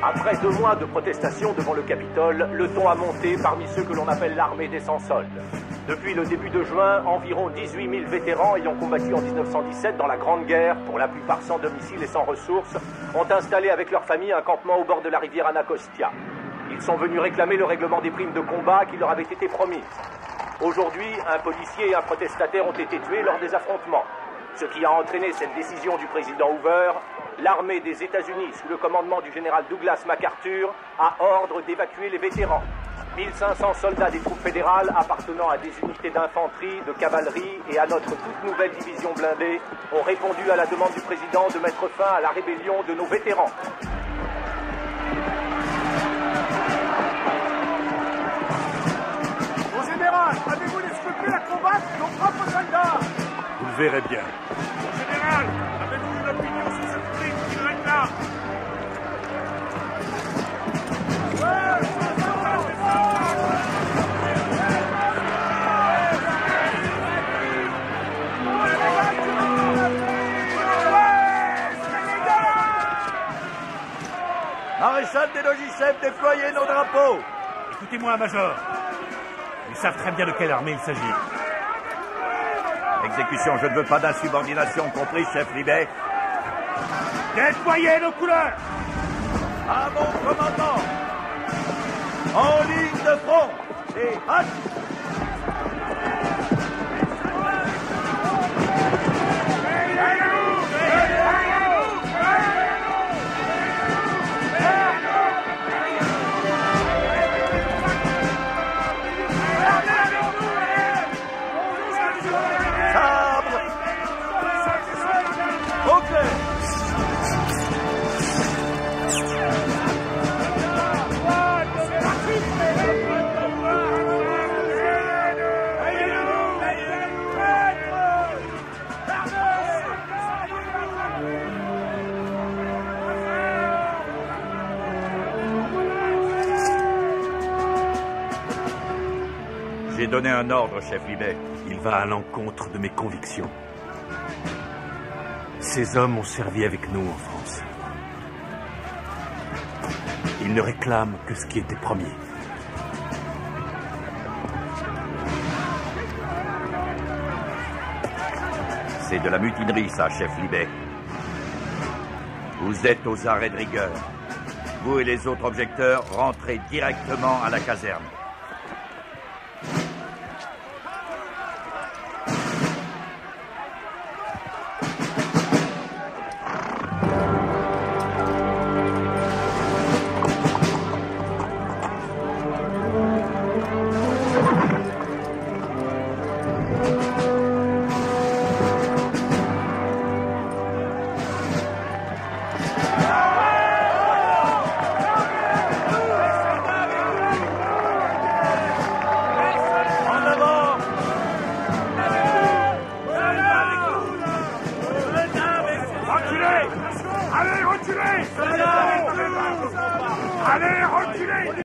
Après 2 mois de protestation devant le Capitole, le ton a monté parmi ceux que l'on appelle l'armée des sans-soldes. Depuis le début de juin, environ 18 000 vétérans ayant combattu en 1917 dans la Grande Guerre, pour la plupart sans domicile et sans ressources, ont installé avec leur famille un campement au bord de la rivière Anacostia. Ils sont venus réclamer le règlement des primes de combat qui leur avait été promises. Aujourd'hui, un policier et un protestataire ont été tués lors des affrontements. Ce qui a entraîné cette décision du président Hoover, l'armée des États-Unis, sous le commandement du général Douglas MacArthur, a ordre d'évacuer les vétérans. 1500 soldats des troupes fédérales appartenant à des unités d'infanterie, de cavalerie et à notre toute nouvelle division blindée ont répondu à la demande du président de mettre fin à la rébellion de nos vétérans. Mon général, avez-vous les scrupules à combattre nos propres soldats? Vous le verrez bien. Mon général, avez-vous une opinion sur cette prime qu'il réclame? Maréchal des logis chefs, déployez nos drapeaux. Écoutez-moi, Major. Ils savent très bien de quelle armée il s'agit. Exécution, je ne veux pas d'insubordination, compris, chef Libet. Déployez nos couleurs. À mon commandant. En ligne de front. Et hâte. J'ai donné un ordre, chef Libet. Il va à l'encontre de mes convictions. Ces hommes ont servi avec nous en France. Ils ne réclament que ce qui était promis. C'est de la mutinerie, ça, chef Libet. Vous êtes aux arrêts de rigueur. Vous et les autres objecteurs rentrez directement à la caserne. Allez, reculez! Allez, reculez!